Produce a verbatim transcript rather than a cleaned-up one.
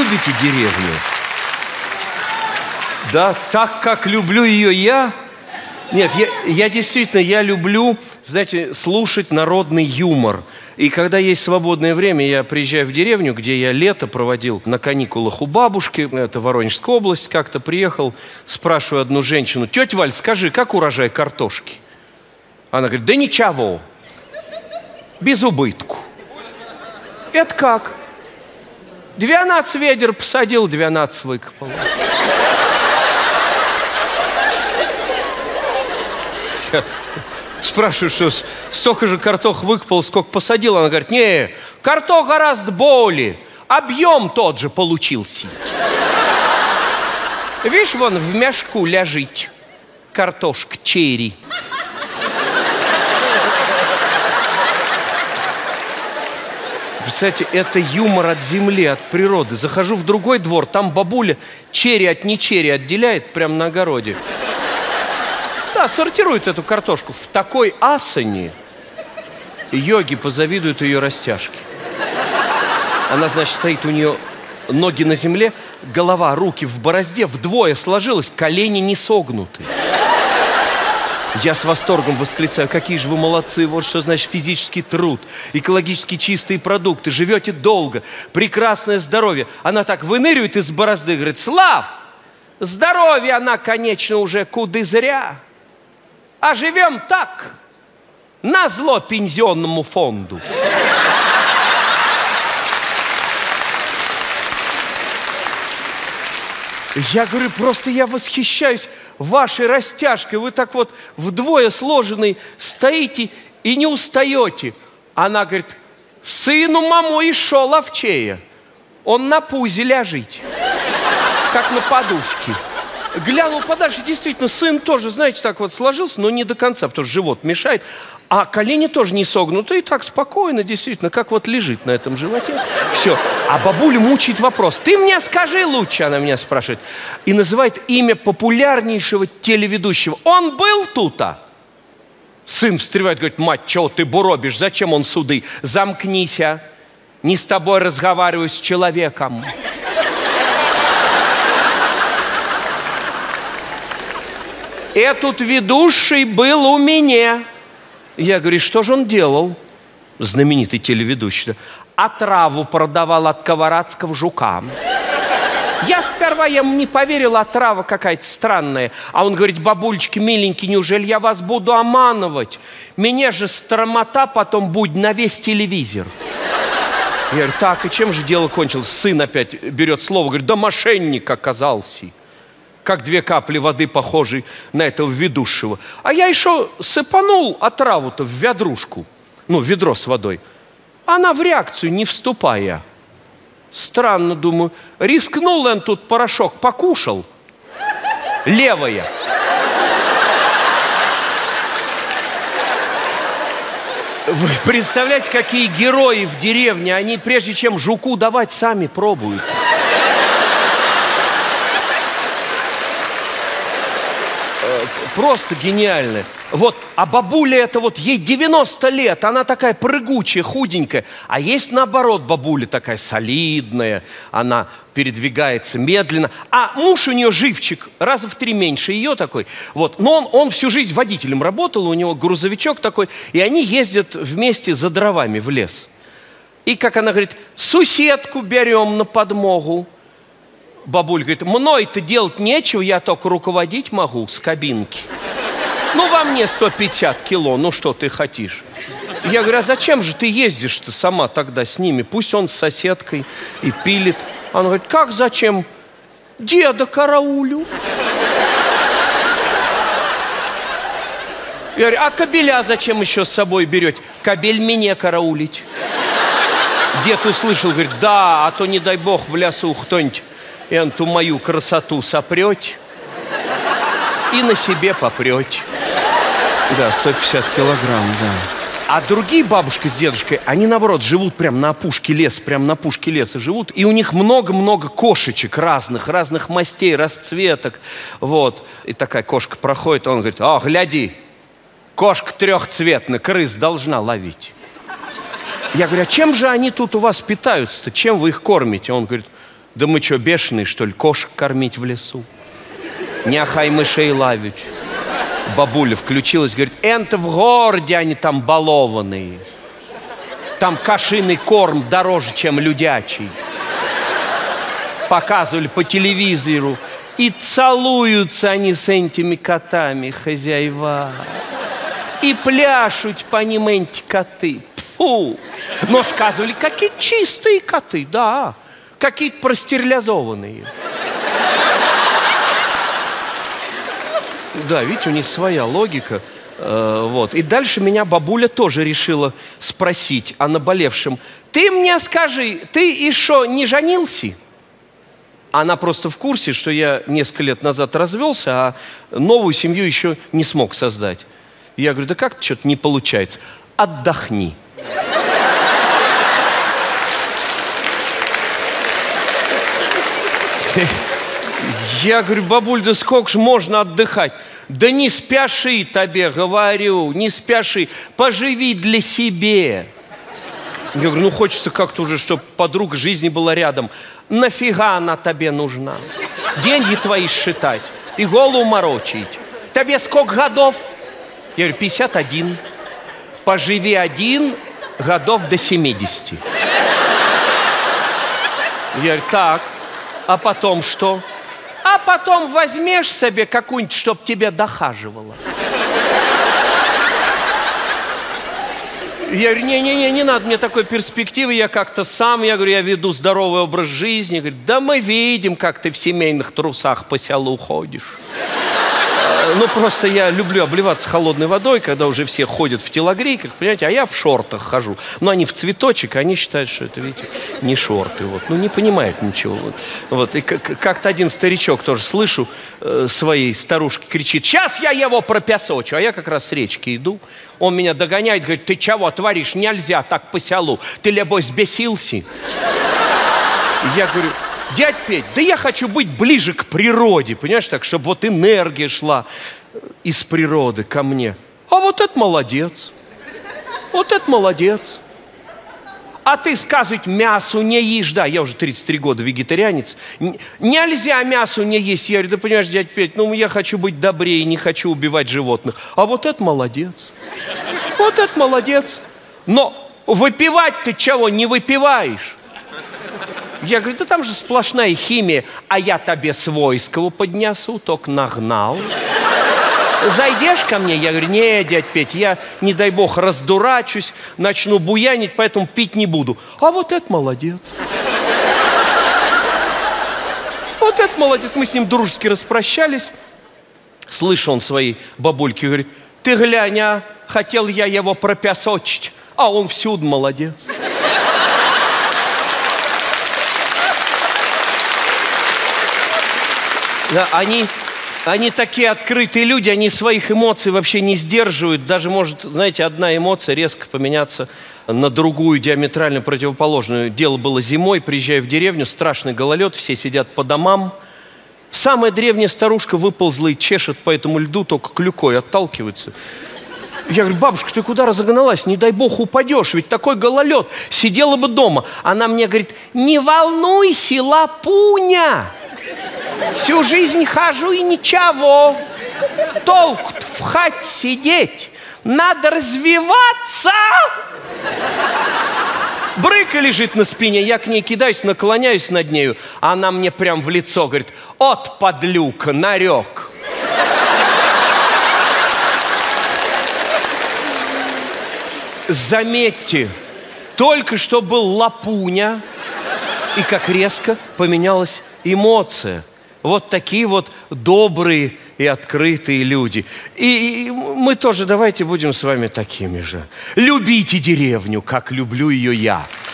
любите деревню? Да, так, как люблю ее я? Нет, я, я действительно, я люблю, знаете, слушать народный юмор. И когда есть свободное время, я приезжаю в деревню, где я лето проводил на каникулах у бабушки, это Воронежская область, как-то приехал, спрашиваю одну женщину: тетя Валь, скажи, как урожай картошки? Она говорит: да ничего, без убытку. Это как? двенадцать ведер посадил, двенадцать выкопал. Спрашиваю, что столько же картох выкопал, сколько посадил. Она говорит: не, картох гораздо более, объем тот же получился. Видишь, вон в мешку лежит картошка черри. Представляете, это юмор от земли, от природы. Захожу в другой двор, там бабуля черри от нечерри отделяет прямо на огороде. Да, сортирует эту картошку. В такой асане йоги позавидуют ее растяжке. Она, значит, стоит, у нее ноги на земле, голова, руки в борозде, вдвое сложилась, колени не согнуты. Я с восторгом восклицаю: какие же вы молодцы, вот что значит физический труд, экологически чистые продукты, живете долго, прекрасное здоровье. Она так выныривает из борозды, говорит: Слав, здоровье она, конечно, уже куды зря. А живем так, назло пенсионному фонду. Я говорю, просто я восхищаюсь вашей растяжкой. Вы так вот вдвое сложенный стоите и не устаете. Она говорит: сыну маму еще ловчее. Он на пузе ляжит, как на подушке. Глянул подальше, действительно, сын тоже, знаете, так вот сложился, но не до конца, потому что живот мешает. А колени тоже не согнуты, и так спокойно, действительно, как вот лежит на этом животе. Все. А бабуля мучает вопрос: ты мне скажи лучше, она меня спрашивает. И называет имя популярнейшего телеведущего. Он был тут-то? Сын встревает, говорит: мать, чего ты буробишь, зачем он суды? Замкнись, а. Не с тобой разговариваю, с человеком. Этот ведущий был у меня. Я говорю: что же он делал? Знаменитый телеведущий. Отраву продавал от колорадского жука. Я сперва ему не поверил, отрава какая-то странная. А он говорит: бабулечки миленькие, неужели я вас буду обманывать? Меня же стромота потом будет на весь телевизор. Я говорю: так, и чем же дело кончилось? Сын опять берет слово, говорит: да мошенник оказался. Как две капли воды, похожей на этого ведущего. А я еще сыпанул отраву-то в ведрушку. Ну, ведро с водой. Она в реакцию не вступая. Странно, думаю. Рискнул он тут порошок, покушал. Левая. Вы представляете, какие герои в деревне? Они, прежде чем жуку давать, сами пробуют. Просто гениально. Вот, а бабуля это вот, ей девяносто лет, она такая прыгучая, худенькая. А есть наоборот бабуля такая солидная, она передвигается медленно. А муж у нее живчик, раза в три меньше ее такой. Вот, но он, он всю жизнь водителем работал, у него грузовичок такой, и они ездят вместе за дровами в лес. И, как она говорит, соседку берем на подмогу. Бабуль говорит: мной-то делать нечего, я только руководить могу с кабинки. Ну, во мне сто пятьдесят кило, ну что ты хотишь? Я говорю: а зачем же ты ездишь-то сама тогда с ними? Пусть он с соседкой и пилит. Она говорит: как зачем? Деда караулю. Я говорю: а кобеля зачем еще с собой берете? Кобель мне караулить. Дед услышал, говорит: да, а то, не дай бог, в лесу кто-нибудь эту мою красоту сопрете и на себе попрете. Да, сто пятьдесят килограмм, да. А другие бабушка с дедушкой, они, наоборот, живут прям на опушке леса, прям на опушке леса живут, и у них много-много кошечек разных, разных мастей, расцветок, вот. И такая кошка проходит, он говорит: о, гляди, кошка трехцветная, крыс должна ловить. Я говорю: а чем же они тут у вас питаются-то, чем вы их кормите? Он говорит: Да мы что, бешеные, что ли, кошек кормить в лесу? Няхай мышей ловить. Бабуля включилась, говорит, энто в городе они там балованные. Там кошиный корм дороже, чем людячий. Показывали по телевизору. И целуются они с этими котами, хозяева. И пляшут по ним эти коты. Фу! Но сказывали, какие чистые коты, да. Какие-то простерилизованные. Да, видите, у них своя логика. Э, вот. И дальше меня бабуля тоже решила спросить о наболевшем. Ты мне скажи, ты еще не женился? Она просто в курсе, что я несколько лет назад развелся, а новую семью еще не смог создать. Я говорю, да как-то что-то не получается. Отдохни. Я говорю, бабуль, да сколько ж можно отдыхать? Да не спяши тебе, говорю, не спяши. Поживи для себя. Я говорю, ну хочется как-то уже, чтобы подруга жизни была рядом. Нафига она тебе нужна? Деньги твои считать и голову морочить. Тебе сколько годов? Я говорю, пятьдесят один. Поживи один годов до семидесяти. Я говорю, так, а потом что? А потом возьмешь себе какую-нибудь, чтоб тебя дохаживала. Я говорю, не-не-не, не надо мне такой перспективы, я как-то сам, я говорю, я веду здоровый образ жизни. Говорит, да мы видим, как ты в семейных трусах по селу ходишь. Ну, просто я люблю обливаться холодной водой, когда уже все ходят в телогрейках, понимаете, а я в шортах хожу. Но они в цветочек, они считают, что это, видите, не шорты. Вот. Ну, не понимают ничего. Вот. Вот. И как-то один старичок тоже слышу, э, своей старушке кричит, сейчас я его пропясочу, а я как раз с речки иду. Он меня догоняет, говорит, ты чего творишь, нельзя так по селу, ты, лебось, бесился? Я говорю, дядь Петь, да я хочу быть ближе к природе, понимаешь, так, чтобы вот энергия шла из природы ко мне. А вот это молодец, вот это молодец. А ты, сказывать, мясу не ешь, да, я уже тридцать три года вегетарианец, нельзя мясу не есть. Я говорю, да понимаешь, дядь Петь, ну я хочу быть добрее, не хочу убивать животных. А вот это молодец, вот это молодец. Но выпивать ты чего не выпиваешь? Я говорю, да там же сплошная химия, а я тебе свойского поднесу, только нагнал. Зайдешь ко мне? Я говорю, не, дядь Петь, я, не дай бог, раздурачусь, начну буянить, поэтому пить не буду. А вот это молодец. Вот это молодец. Мы с ним дружески распрощались. Слышу, он своей бабульке говорит, ты глянь, а, хотел я его пропясочить, а он всюду молодец. Да, они, они такие открытые люди, они своих эмоций вообще не сдерживают. Даже может, знаете, одна эмоция резко поменяться на другую, диаметрально противоположную. Дело было зимой, приезжаю в деревню, страшный гололед, все сидят по домам. Самая древняя старушка выползла и чешет по этому льду, только клюкой отталкивается. Я говорю, бабушка, ты куда разогналась? Не дай бог упадешь, ведь такой гололед. Сидела бы дома. Она мне говорит, не волнуйся, лапуня. Всю жизнь хожу и ничего. Толку-то в хате сидеть. Надо развиваться. Брыка лежит на спине, я к ней кидаюсь, наклоняюсь над нею. Она мне прям в лицо говорит, от подлюка, нарек. Заметьте, только что был лапуня, и как резко поменялась эмоция. Вот такие вот добрые и открытые люди. И, и мы тоже давайте будем с вами такими же. Любите деревню, как люблю ее я.